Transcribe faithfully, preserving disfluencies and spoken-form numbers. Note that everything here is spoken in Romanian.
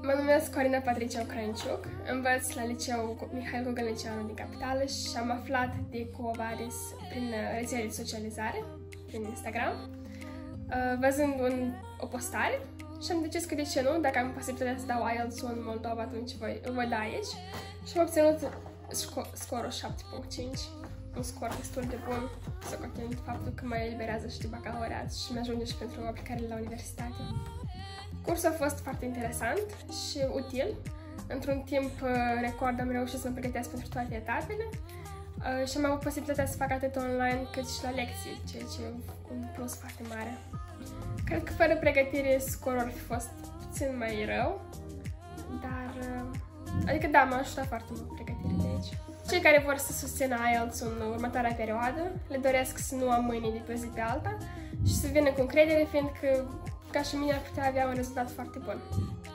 Mă numesc Corina Patricia Ocranciuc, învăț la liceu Mihail Gogălnicianu din Capitală și am aflat de Quo Vadis prin rețele de socializare, prin Instagram, văzând un, o postare și am decis că de ce nu, dacă am posibilitatea să dau I E L T S-ul în Moldova, atunci voi, voi da aici și am obținut sco scorul șapte virgulă cinci, un scor destul de bun, socotind faptul că mă eliberează și de bacalaureat și mi-ajunge și pentru aplicările la universitate. Cursul a fost foarte interesant și util. Într-un timp record am reușit să mă pregătesc pentru toate etapele și am avut posibilitatea să fac atât online cât și la lecții, ceea ce e un plus foarte mare. Cred că fără pregătire scorul ar fi fost puțin mai rău, dar adică da, m-a ajutat foarte mult pregătirea de aici. Cei care vor să susțină I E L T S-ul în următoarea perioadă, le doresc să nu am mâine de pe zi pe alta și să vină cu încredere, fiindcă ca și mine ar putea avea un rezultat foarte bun.